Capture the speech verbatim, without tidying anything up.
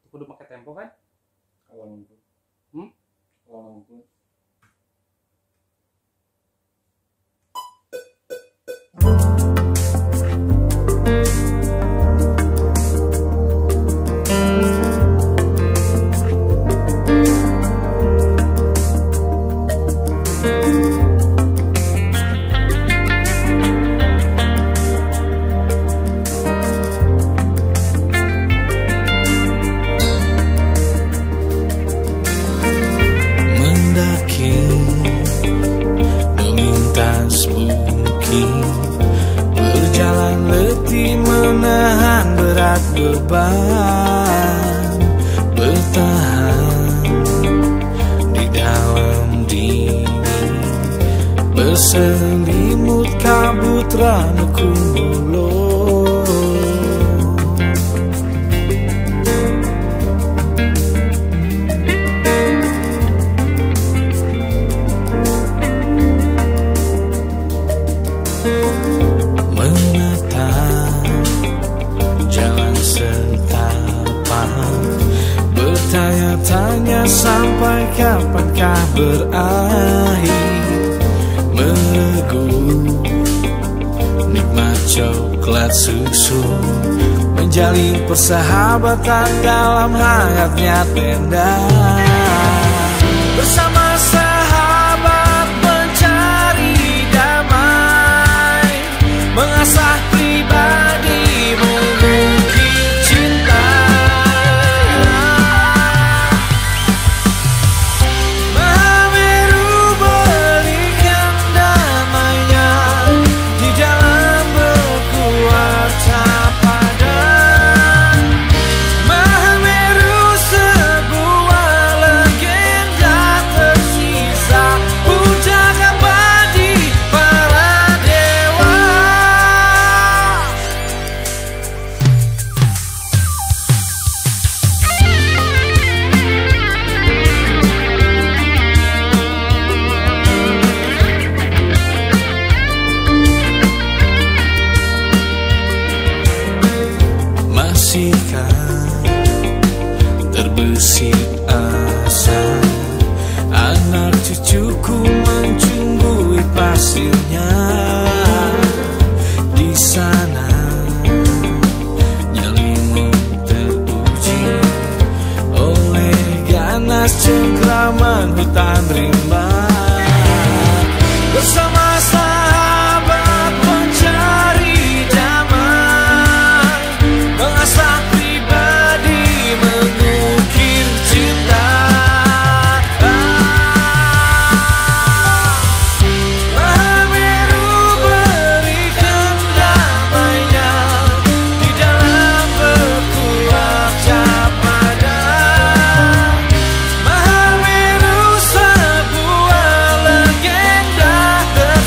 kudu pakai tempo kan? Awal Hmm? awal melintas bukit, berjalan letih menahan berat beban, bertahan di dalam dingin, berselimut kabut ranuku mulus. Tanya-tanya sampai kapankah berakhir, meregu nikmat coklat susu, menjalin persahabatan dalam hangatnya tenda. Bersama sahabat mencari damai, mengasah pribadi, mengukir cinta. Terbesit asa, anak cucuku menjunjui pasirnya. Di sana nyalimu teruji oleh ganas cengkraman hutan rimba. Bersama sahabat mencari damai, mengasah pribadi, mengukir cinta. Mahameru berikan damainya di dalam berkuat capada. Mahameru sebuah legenda.